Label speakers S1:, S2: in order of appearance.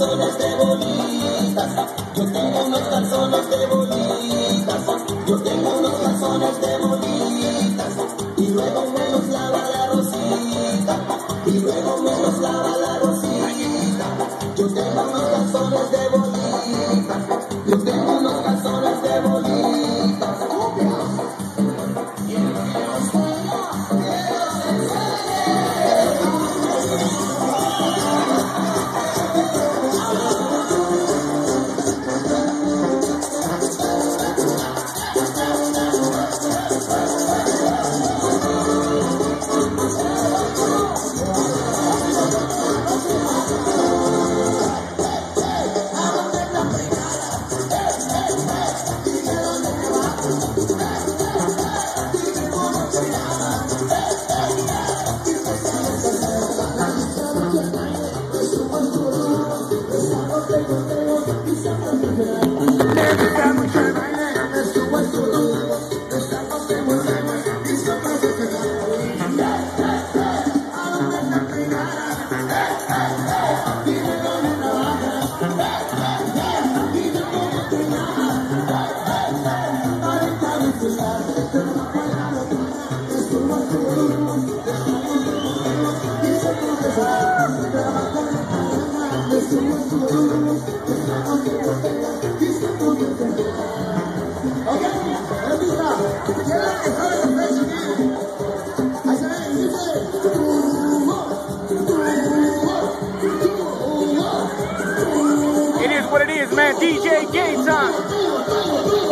S1: calzones de bolitas. Yo tengo unos calzones de bolitas. Yo tengo unos calzones de bolitas. Y luego me los lava la Rosita. Y luego me los lava la Rosita. Yo tengo unos calzones de bolitas. Yo tengo unos calzones de bolitas.
S2: It is what it is, man. DJ Game Time.